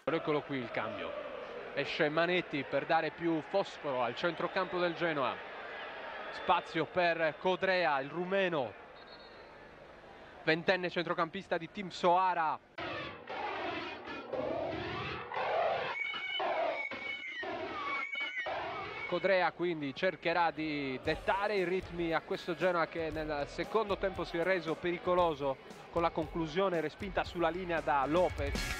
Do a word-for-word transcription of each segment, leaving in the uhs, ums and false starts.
Eccolo qui il cambio, esce Manetti per dare più fosforo al centrocampo del Genoa, spazio per Codrea, il rumeno, ventenne centrocampista di Timisoara. Codrea quindi cercherà di dettare i ritmi a questo Genoa che nel secondo tempo si è reso pericoloso con la conclusione respinta sulla linea da Lopez.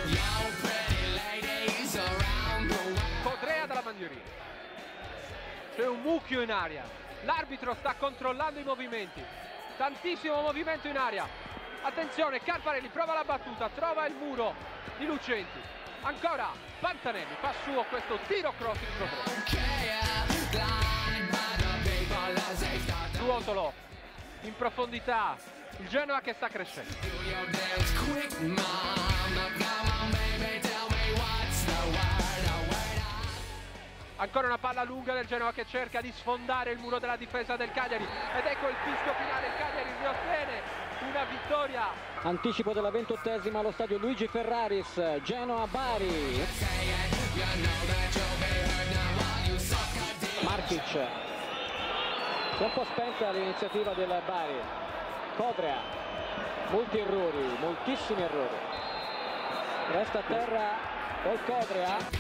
Codrea dalla bandierina, c'è un mucchio in aria, l'arbitro sta controllando i movimenti, tantissimo movimento in aria, attenzione, Carparelli prova la battuta, trova il muro di Lucenti, ancora Pantanelli fa suo questo tiro cross in Codrea, Ruotolo in profondità, il Genoa che sta crescendo. Ancora una palla lunga del Genoa che cerca di sfondare il muro della difesa del Cagliari ed ecco il fischio finale, il Cagliari riottiene una vittoria. Anticipo della ventottesima allo stadio Luigi Ferraris, Genoa-Bari. Markic, si è un po' spenta l'iniziativa del Bari. Codrea, molti errori, moltissimi errori. Resta a terra Paul Codrea.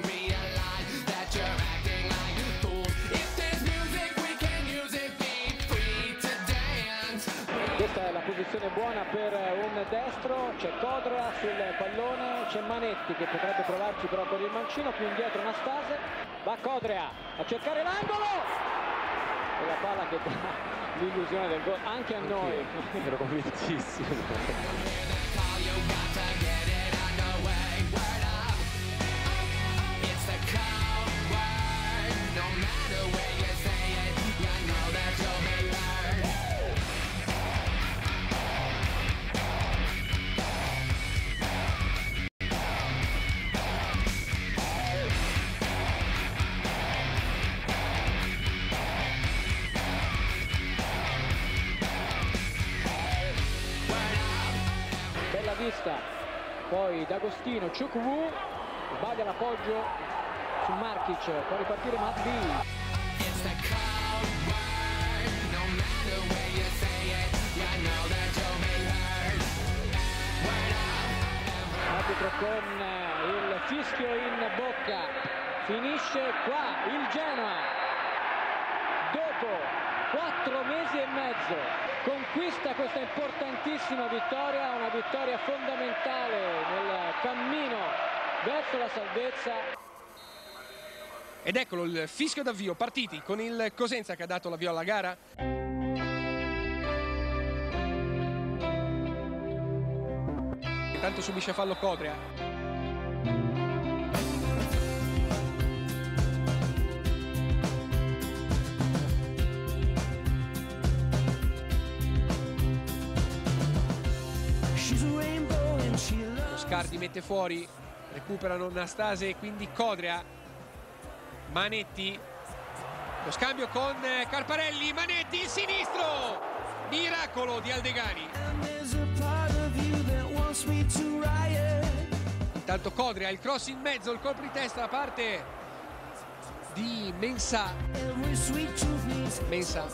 Questa è la posizione buona per un destro, c'è Codrea sul pallone, c'è Manetti che potrebbe provarci però con il mancino, più indietro Nastase, va Codrea a cercare l'angolo e la palla che dà l'illusione del gol anche a noi. Ero convintissimo. Bella vista, poi D'Agostino, Chukwu, sbaglia l'appoggio su Markic, può ripartire Madbi. Arbitro con il fischio in bocca, finisce qua il Genoa, dopo quattro mesi e mezzo conquista questa importantissima vittoria, una vittoria fondamentale nel cammino verso la salvezza. Ed eccolo il fischio d'avvio, partiti con il Cosenza che ha dato l'avvio alla gara. Intanto subisce fallo Codrea. Scardi mette fuori, recuperano Nastase e quindi Codrea. Manetti, lo scambio con Carparelli, Manetti il sinistro, miracolo di Aldegani. Intanto Codrea, il cross in mezzo, il colpo di testa da parte di Mensah. Mensah,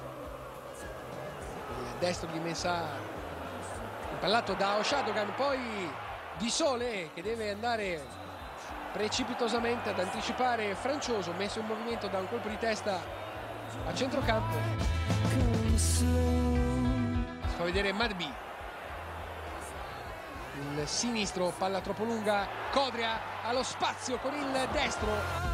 il destro di Mensah, impallato da Oshadogan, poi Di Sole che deve andare precipitosamente ad anticipare Francioso, messo in movimento da un colpo di testa a centrocampo. Si fa vedere Madbi, il sinistro, palla troppo lunga, Codrea allo spazio con il destro,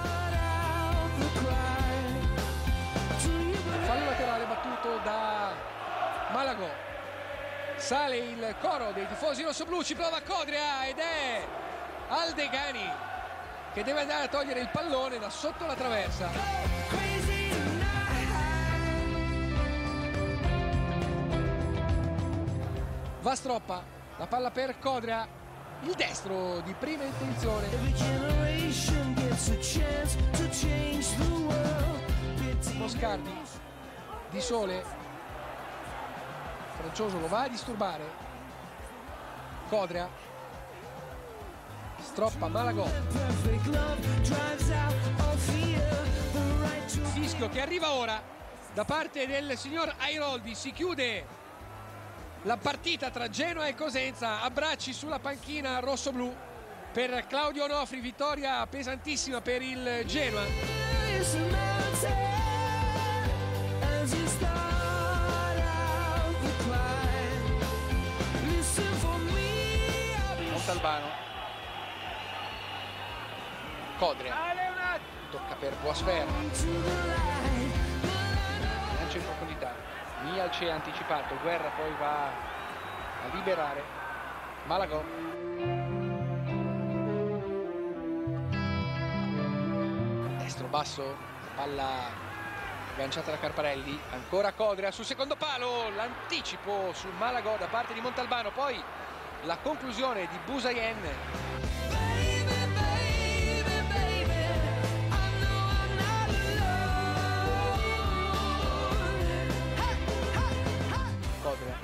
fallo laterale battuto da Malagò. Sale il coro dei tifosi rossoblu, ci prova Codrea ed è Aldegani che deve andare a togliere il pallone da sotto la traversa. Va Stroppa, la palla per Codrea, il destro di prima intenzione. Moscardi, Di Sole, Francioso lo va a disturbare, Codrea stroppa Malagò. Fischio che arriva ora da parte del signor Airoldi. Si chiude la partita tra Genoa e Cosenza. Abbracci sulla panchina rossoblù per Claudio Onofri, vittoria pesantissima per il Genoa. Montalbano, Codrea, tocca per Boisfer, lancia in profondità, Mialcea anticipato, Guerra poi va a liberare Malagò. Destro basso, palla agganciata da Carparelli, ancora Codrea sul secondo palo, l'anticipo su Malagò da parte di Montalbano, poi la conclusione di Busayen. Codrea,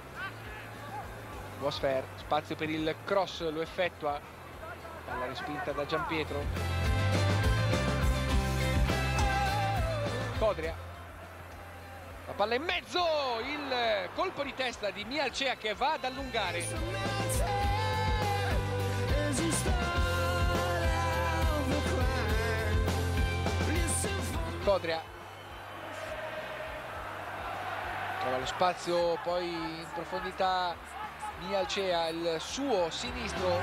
Boisfer, spazio per il cross, lo effettua, palla respinta da Giampietro. Codrea, la palla in mezzo, il colpo di testa di Mialcea che va ad allungare. Codrea trova lo spazio, poi in profondità Mialcea, il suo sinistro.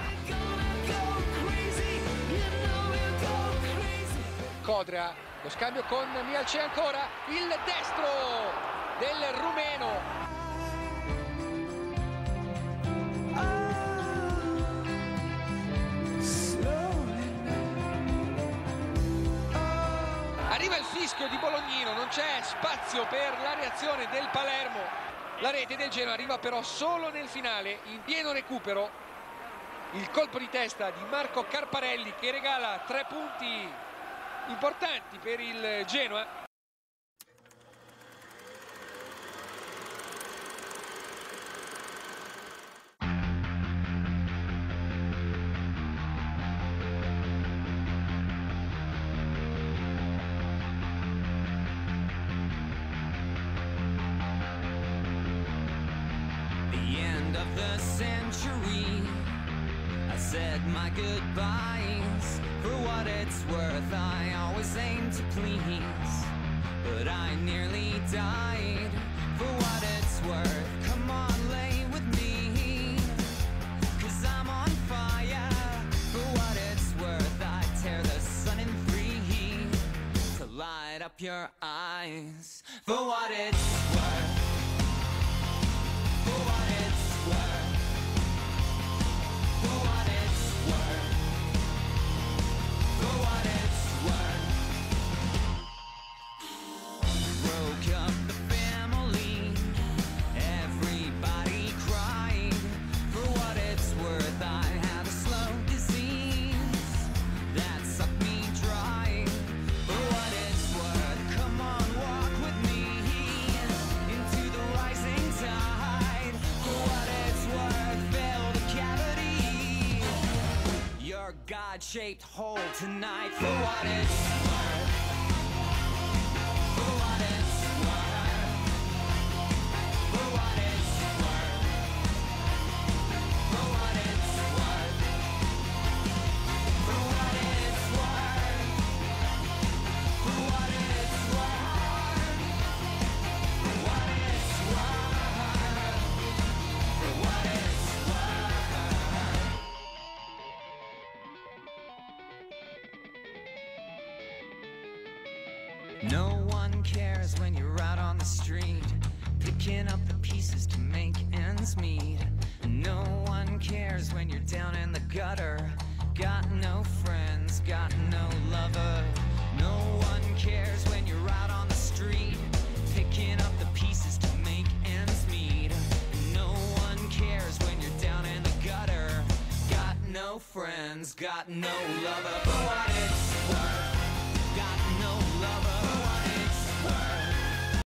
Codrea, lo scambio con Mialcea ancora, il destro del rumeno. Arriva il fischio di Bolognino, non c'è spazio per la reazione del Palermo. La rete del Genoa arriva però solo nel finale, in pieno recupero. Il colpo di testa di Marco Carparelli che regala tre punti importanti per il Genoa. Of the century, I said my goodbyes. For what it's worth, I always aim to please, but I nearly died. For what it's worth, come on, lay with me, 'cause I'm on fire. For what it's worth, I tear the sun in three to light up your eyes. For what it's worth, for what it's worth, for what it's worth, for what it's worth. Broke up the family, everybody cried. For what it's worth, I had a slow disease that sucked me dry. For what it's worth, come on, walk with me into the rising tide. For what it's worth, fill the cavity, your God-shaped hole tonight. For what it's worth, for what it's worth, for what it's worth, for what it's worth, for what it's worth, for what it's worth, for what it's worth, for what it's worth. No one cares when you're out on the street, picking up the pieces to make ends meet. No one cares when you're down in the gutter, got no friends, got no lover. No one cares when you're out on the street, picking up the pieces to make ends meet. No one cares when you're down in the gutter, got no friends, got no lover. For what it's worth, got no lover.